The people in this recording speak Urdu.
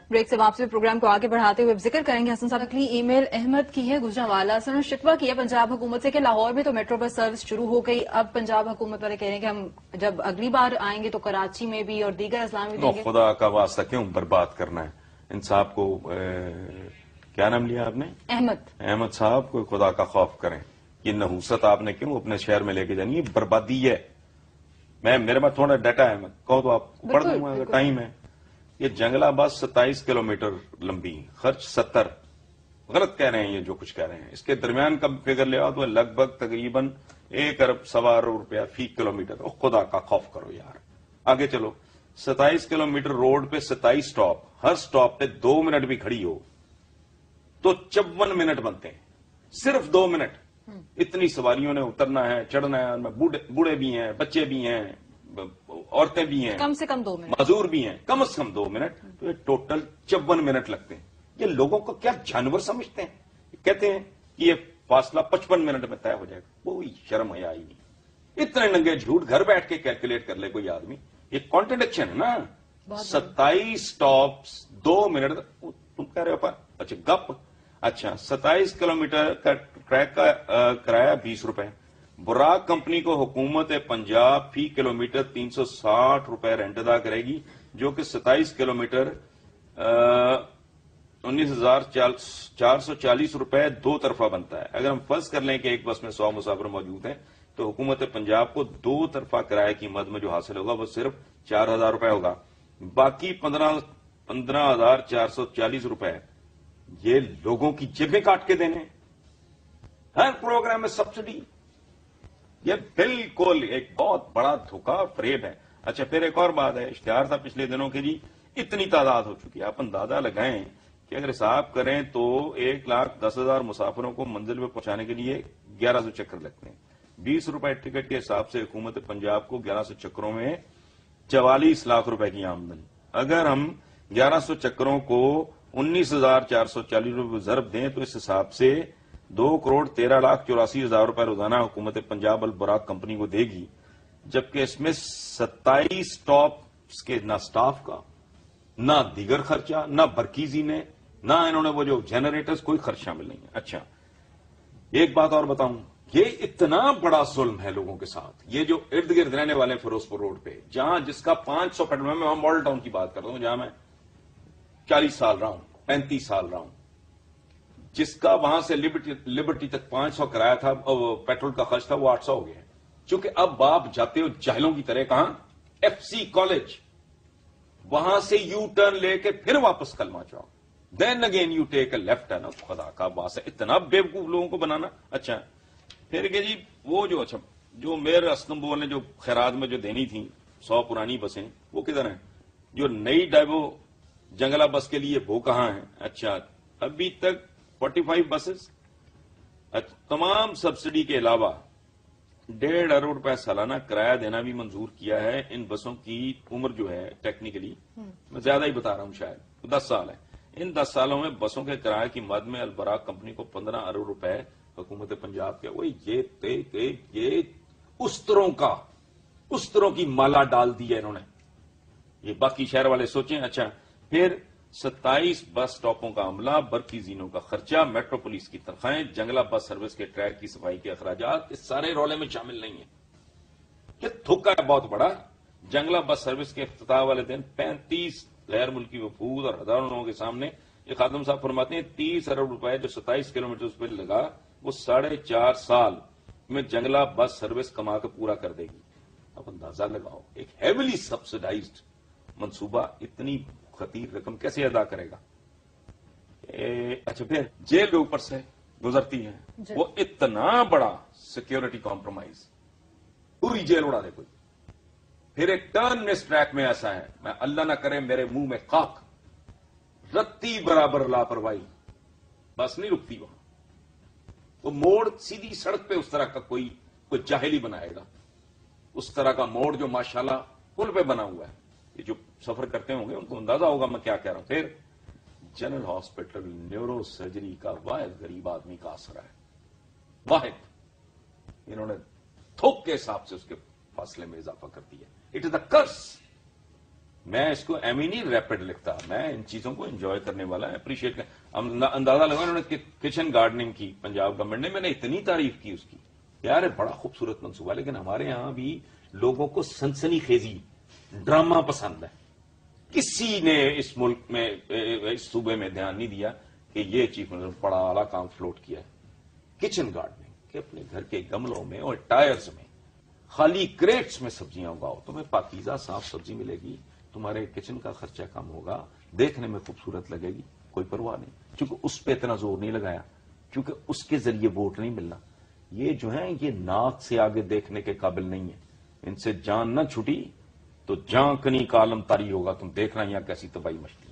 بریک سے واپسی پروگرام کو آگے بڑھاتے ہوئے ذکر کریں گے حسن صاحب اگلی ای میل احمد کی ہے گجرانوالہ سے، انہوں نے شکوہ کیا پنجاب حکومت سے کہ لاہور میں تو میٹرو بس سروس شروع ہو گئی، اب پنجاب حکومت والے کہہ رہے ہیں کہ ہم جب اگلی بار آئیں گے تو کراچی میں بھی اور دیگر اضلاع میں دیں گے۔ خدا کا واسطہ کیوں برباد کرنا ہے انصاف کو؟ کیا نام لیا آپ نے؟ احمد صاحب، کوئی خدا کا خوف کریں، یہ نحوست آپ نے کیوں اپنے شہر میں لے کے جانی؟ یہ بربادی ہے۔ میرے پاس تھوڑا ڈیٹا ہے، میں کہوں تو آپ کو پڑھ دوں گا اگر ٹائم ہے۔ یہ جنگلہ بس 27 کلومیٹر لمبی، خرچ 70، غلط کہہ رہے ہیں یہ جو کچھ کہہ رہے ہیں، اس کے درمیان کا فگر لے آؤ تو لگ بھگ تقریباً 1 ارب سوا ارب روپیہ فی کلومیٹر۔ خدا کا خوف کرو یار، آگے چلو۔ 27 کلومیٹر روڈ پہ 27 سٹاپ، ہر سٹاپ پہ 2 منٹ بھی کھڑی ہو تو 54 منٹ بنتے ہیں، صرف 2 منٹ۔ اتنی سواریوں نے اترنا ہے، چڑھنا ہے، بوڑھے بھی ہیں، بچے بھی ہیں، عورتیں بھی ہیں، کم سے کم 2 منٹ، معذور بھی ہیں، کم از کم 2 منٹ، تو یہ ٹوٹل 54 منٹ لگتے ہیں۔ یہ لوگوں کو کیا جانور سمجھتے ہیں؟ کہتے ہیں کہ یہ فاصلہ 55 منٹ میں طے ہو جائے گا، کوئی شرم حیا ہی نہیں۔ اتنے ننگے جھوٹ گھر بیٹھ کے کیلکولیٹ کر لے کوئی آدمی، یہ کانٹرڈکشن ہے نا۔ 27 سٹاپس 2 منٹ، تم کہہ رہے ہو اچھا گپ، اچھا 27 کلومیٹر کا ٹریک کا کرایہ 20 روپے، براک کمپنی کو حکومت پنجاب فی کلومیٹر 360 روپے رینٹ ادا کرے گی، جو کہ 27 کلومیٹر 19,440 روپے 2 طرفہ بنتا ہے۔ اگر ہم فرض کر لیں کہ ایک بس میں 100 مسافر موجود ہیں تو حکومت پنجاب کو 2 طرفہ کرایہ کی مد میں جو حاصل ہوگا وہ صرف 4,000 روپے ہوگا، باقی 15,440 روپے یہ لوگوں کی جیبیں کاٹ کے دینے۔ ہر پروگرام میں سبسڈی، یہ بالکل ایک بہت بڑا دھوکہ اور فریب ہے۔ اچھا پھر ایک اور بات ہے، اشتہار تھا پچھلے دنوں کے، جی اتنی تعداد ہو چکی ہے، آپ اندازہ لگائیں کہ اگر حساب کریں تو 1,10,000 مسافروں کو منزل پہ پہنچانے کے لیے 1100 چکر لگتے ہیں۔ 20 روپے ٹکٹ کے حساب سے حکومت پنجاب کو 1100 چکروں میں 44 لاکھ روپے کی آمدنی۔ اگر ہم 1100 چکروں کو 19,440 روپے ضرب دیں تو اس حساب سے 2,13,84,000 روپے روزانہ حکومت پنجاب البراک کمپنی کو دے گی، جبکہ اس میں 27 سٹاپس کے نہ سٹاف کا، نہ دیگر خرچہ، نہ برکیزی نے، نہ انہوں نے وہ جو جنریٹرز، کوئی خرچ شامل نہیں ہے۔ اچھا ایک بات اور بتاؤں، یہ اتنا بڑا ظلم ہے لوگوں کے ساتھ، یہ جو ارد گرد رہنے والے فیروز پور روڈ پہ، جہاں جس کا 500 پیٹرول، میں ماڈل ٹاؤن کی بات کرتا ہوں جہاں میں 40 سال رہا ہوں، 35 سال رہا ہوں، جس کا وہاں سے لبرٹی تک 500 کرایہ تھا، پیٹرول کا خرچ تھا، وہ 800 ہو گیا ہے، چونکہ اب آپ جاتے ہو جاہلوں کی طرح کہاں؟ FC کالج، وہاں سے یو ٹرن لے کے پھر واپس کلمہ چاؤ، then again you take a left, ہے نا؟ خدا کا واسطہ اتنا بیوقوف لوگوں کو بنانا۔ اچھا پھر کہ جی وہ جو میئر اسلم نے جو خیرات میں جو دینی تھی 100 پرانی بسیں، وہ کدھر ہیں؟ جو نئی ڈائیو جنگلہ بس کے لیے وہ کہاں ہیں؟ اچھا ابھی تک 45 بسز، تمام سبسڈی کے علاوہ 1.5 ارب روپے سالانہ کرایہ دینا بھی منظور کیا ہے۔ ان بسوں کی عمر جو ہے ٹیکنیکلی میں زیادہ ہی بتا رہا ہوں، شاید 10 سال ہے۔ ان 10 سالوں میں بسوں کے کرایہ کی مد میں البراک کمپنی کو 15 ارب روپے حکومت پنجاب کے، وہی یہ استروں کی مالا ڈال دی ہے انہوں نے، یہ باقی شہر والے سوچیں۔ اچھا پھر 27 بس سٹاپوں کا عملہ، برقی زینوں کا خرچہ، میٹرو پولیس کی تنخواہیں، جنگلہ بس سروس کے ٹریک کی صفائی کے اخراجات، اس سارے رولے میں شامل نہیں ہیں۔ یہ دھوکہ ہے بہت بڑا۔ جنگلہ بس سروس کے افتتاح والے دن 35 غیر ملکی وفود اور ہزاروں لوگوں کے سامنے یہ خادم صاحب فرماتے ہیں 30 ارب روپے جو 27 کلومیٹر پہ لگا وہ 4.5 سال میں جنگلہ بس سروس کما کے پورا کر دے گی۔ اب اندازہ لگاؤ ایک ہیویلی سبسڈائزڈ منصوبہ اتنی خطیر رقم کیسے ادا کرے گا؟ اچھا پھر جیل اوپر سے گزرتی ہے، وہ اتنا بڑا سیکیورٹی کمپرومائز، پوری جیل اڑا دے کوئی۔ پھر ایک ٹرن اس ٹریک میں ایسا ہے، میں اللہ نہ کرے میرے منہ میں خاک، رتی برابر لاپرواہی، بس نہیں رکتی وہاں، وہ موڑ سیدھی سڑک پہ اس طرح کا کوئی جاہل ہی بنائے گا، اس طرح کا موڑ جو ماشاءاللہ پل پہ بنا ہوا ہے۔ یہ جو سفر کرتے ہوں گے ان کو اندازہ ہوگا میں کیا کہہ رہا ہوں۔ پھر جنرل ہاسپٹل نیورو سرجری کا واحد غریب آدمی کا اثر ہے، واحد، انہوں نے تھوک کے حساب سے اس کے فاصلے میں اضافہ کر دیا۔ اٹ از دا کرس، میں اس کو ایم ہی نہیں ریپڈ لکھتا، میں ان چیزوں کو انجوائے کرنے والا اپریشیٹ اندازہ لگا انہوں نے کچن گارڈننگ کی پنجاب گورنمنٹ نے، میں نے اتنی تعریف کی اس کی، یار بڑا خوبصورت منصوبہ، لیکن ہمارے یہاں بھی لوگوں کو سنسنی خیزی ڈرامہ پسند ہے. کسی نے اس ملک میں اس صوبے میں دھیان نہیں دیا کہ یہ چیف منسٹر بڑا اعلیٰ کام فلوٹ کیا ہے، کچن گارڈننگ، کہ اپنے گھر کے گملوں میں اور ٹائرز میں خالی کریٹس میں سبزیاں اگاؤ، تمہیں پاکیزہ صاف سبزی ملے گی، تمہارے کچن کا خرچہ کم ہوگا، دیکھنے میں خوبصورت لگے گی، کوئی پرواہ نہیں. چونکہ اس پہ اتنا زور نہیں لگایا، کیونکہ اس کے ذریعے ووٹ نہیں ملنا. یہ جو ہیں یہ ناک سے آگے دیکھنے کے قابل نہیں ہے، ان سے جان نہ چھٹی تو جان کنی کا عالم طاری ہوگا، تم دیکھ رہے ہیں یہاں کیسی تباہی مچتی.